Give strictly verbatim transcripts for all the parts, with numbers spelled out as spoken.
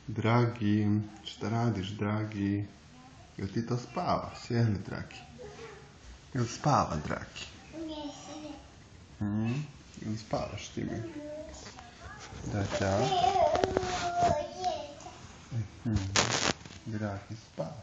Dragi, šta radiš, dragi? Jel ti to spava? Sjeni, dragi. Jel spava, dragi? Hmm? Jel spavaš ti mi? Da, da. Hmm. Dragi, spava.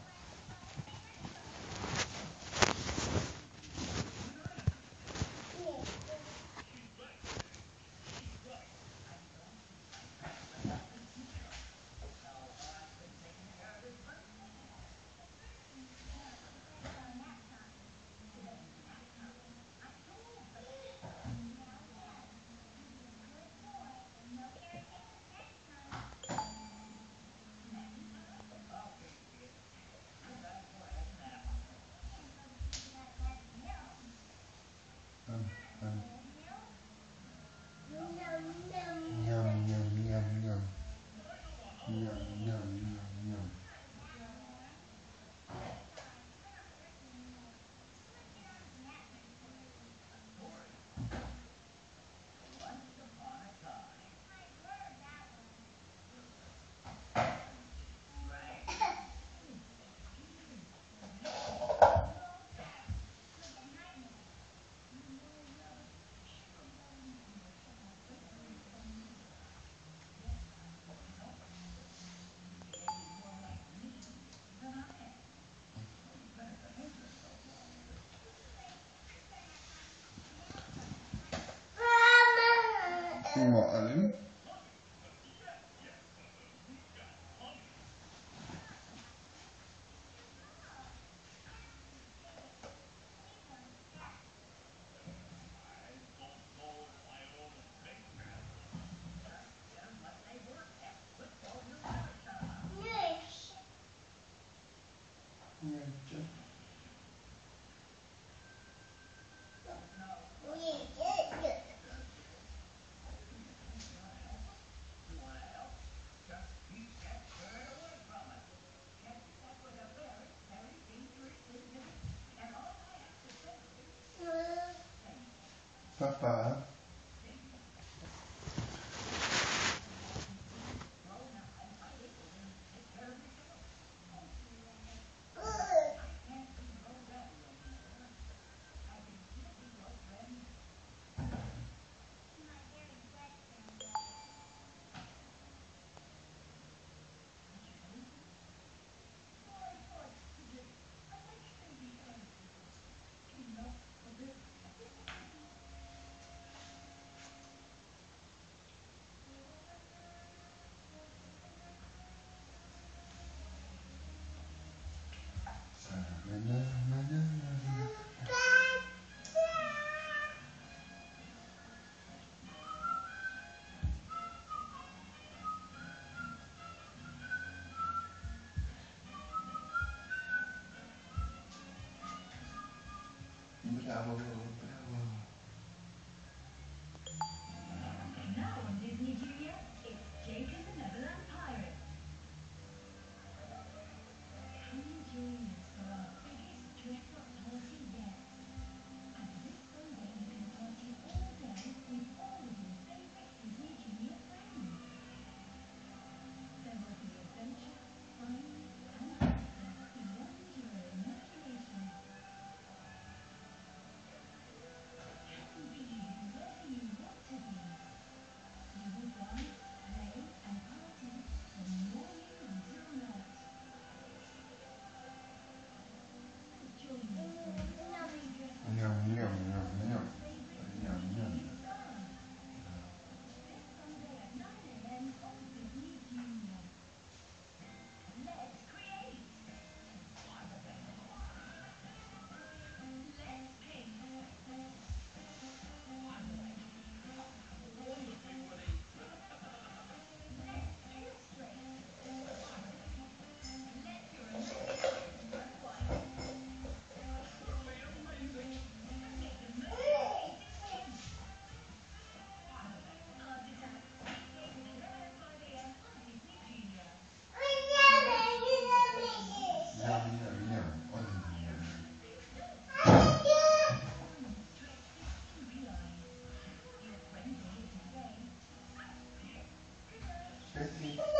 Molim. Neće. Papa. Bravo, bravo. Now on Disney Junior, it's Jake and the Neverland Pirates. Come and join us for our biggest dress-up party yet. And this Sunday you can party all day with all of your favourite Disney Junior friends. There will be adventure, fun, and laughter beyond your imagination. Be whoever you want to be. You will dance, play, and party from morning until night. Join us for a full-day dress-up Yum, yum, yum, yum. favourite Yum, yum. Disney stars. This Sunday at nine a m on Disney Junior. Let's create. Let's paint. Let's illustrate. Let your imagination run wild. Make the most of each experience. Art Attack, weekdays at eleven oh five a m on Disney Junior. Yum, yum, yum. Oh, yum. Stretch the sleepy eyes. Your friendly little game. Good night. Pretty.